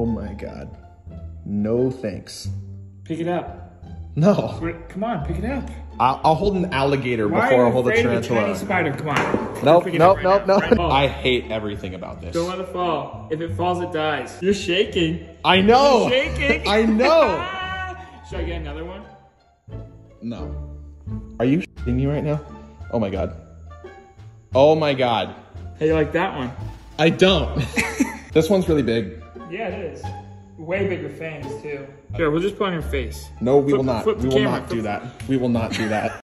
Oh my God. No thanks. Pick it up. No. Come on, pick it up. I'll hold an alligator before I hold a tarantula. Tiny spider, come on. Nope, nope, right nope, now. nope. I hate everything about this. Don't let it fall. If it falls, it dies. You're shaking. I know. You're shaking. I know. Should I get another one? No. Are you shitting me right now? Oh my God. Oh my God. Hey, you like that one? I don't. This one's really big. Yeah, it is. Way bigger fangs, too. Here, we'll just put on your face. No, we will not. Flip the We will camera. not do that. We will not do that.